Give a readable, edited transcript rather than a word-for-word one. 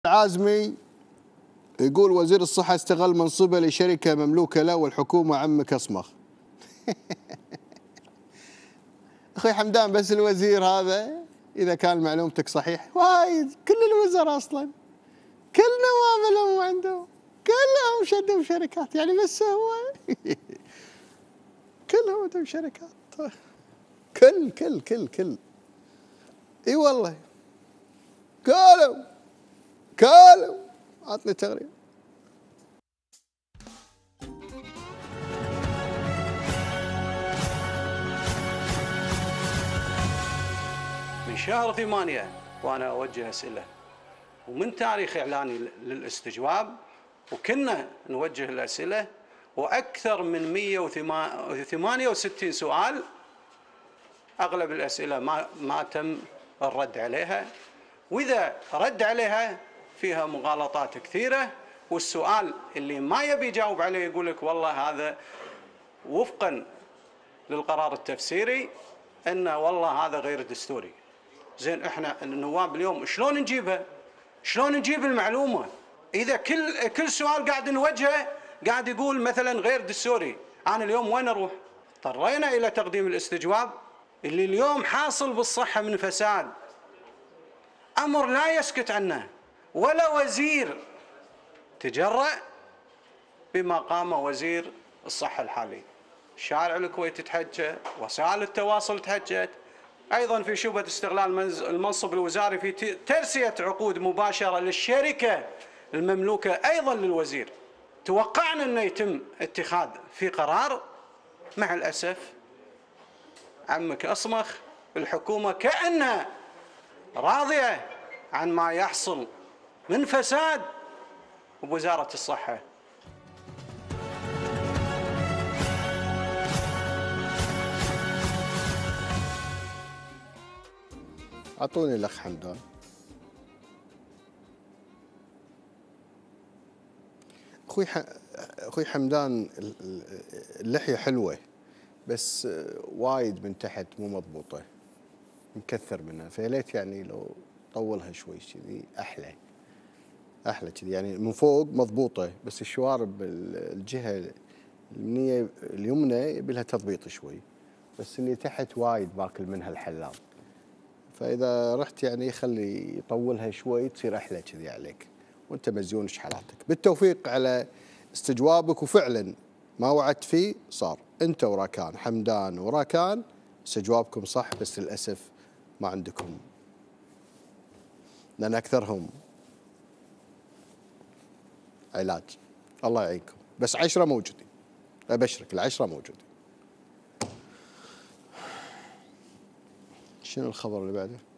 العازمي يقول وزير الصحة استغل منصبه لشركة مملوكة له والحكومة عمك أصمخ. أخوي حمدان بس الوزير هذا إذا كان معلومتك صحيح وايد كل الوزراء أصلا كل نوابلهم عندهم كلهم شدوا شركات يعني بس هو كلهم عندهم شركات كل اي والله كلهم عطني تغريده. من شهر 8 وأنا أوجه أسئلة ومن تاريخ إعلاني للاستجواب وكنا نوجه الأسئلة وأكثر من 168 سؤال أغلب الأسئلة ما تم الرد عليها، وإذا رد عليها فيها مغالطات كثيرة، والسؤال اللي ما يبي يجاوب عليه يقول لك والله هذا وفقا للقرار التفسيري أنه والله هذا غير دستوري. زين احنا النواب اليوم شلون نجيبها؟ شلون نجيب المعلومة إذا كل سؤال قاعد نوجهه قاعد يقول مثلا غير دستوري؟ أنا اليوم وين أروح؟ اضطرينا إلى تقديم الاستجواب اللي اليوم حاصل بالصحة من فساد، أمر لا يسكت عنه ولا وزير تجرأ بما قام وزير الصحة الحالي. شارع الكويت تحجى، وسائل التواصل تحجت، أيضا في شبهة استغلال المنصب الوزاري في ترسية عقود مباشرة للشركة المملوكة أيضا للوزير. توقعنا أنه يتم اتخاذ في قرار، مع الأسف عمك أصمخ الحكومة كأنها راضية عن ما يحصل من فساد بوزارة الصحة. أعطوني الأخ حمدان. أخوي حمدان اللحية حلوة بس وايد من تحت مو مضبوطة، مكثر منها، فيا ليت يعني لو طولها شوي كذي أحلى كذي، يعني من فوق مضبوطة بس الشوارب الجهة اليمنى يبي لها تضبيط شوي، بس اللي تحت وايد باكل منها الحلاط، فإذا رحت يعني خلي يطولها شوي تصير أحلى كذي عليك، وأنت مزيون حالاتك. بالتوفيق على استجوابك، وفعلا ما وعدت فيه صار. أنت وراكان، حمدان وراكان، استجوابكم صح، بس للأسف ما عندكم، لأن أكثرهم علاج. الله يعينكم، بس 10 موجودين، أبشرك 10 موجودين. شنو الخبر اللي بعده؟